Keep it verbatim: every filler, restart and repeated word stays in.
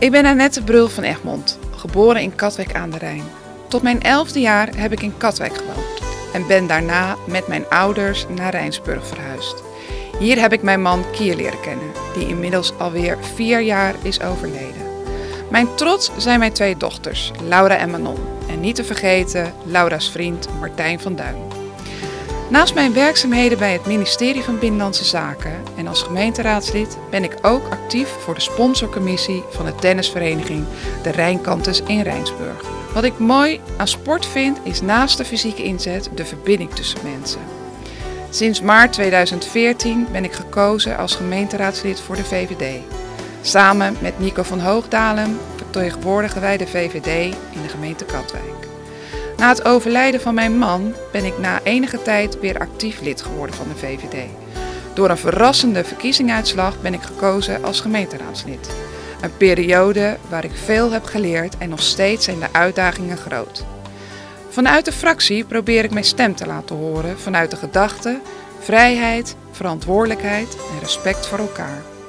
Ik ben Annette Brul van Egmond, geboren in Katwijk aan de Rijn. Tot mijn elfde jaar heb ik in Katwijk gewoond en ben daarna met mijn ouders naar Rijnsburg verhuisd. Hier heb ik mijn man Kier leren kennen, die inmiddels alweer vier jaar is overleden. Mijn trots zijn mijn twee dochters, Laura en Manon. En niet te vergeten Laura's vriend Martijn van Duin. Naast mijn werkzaamheden bij het ministerie van Binnenlandse Zaken en als gemeenteraadslid ben ik ook actief voor de sponsorcommissie van de tennisvereniging de Rijnkantes in Rijnsburg. Wat ik mooi aan sport vind is naast de fysieke inzet de verbinding tussen mensen. Sinds maart tweeduizend veertien ben ik gekozen als gemeenteraadslid voor de V V D. Samen met Nico van Hoogdalem vertegenwoordigen wij de V V D in de gemeente Katwijk. Na het overlijden van mijn man ben ik na enige tijd weer actief lid geworden van de V V D. Door een verrassende verkiezingsuitslag ben ik gekozen als gemeenteraadslid. Een periode waar ik veel heb geleerd en nog steeds zijn de uitdagingen groot. Vanuit de fractie probeer ik mijn stem te laten horen vanuit de gedachte, vrijheid, verantwoordelijkheid en respect voor elkaar.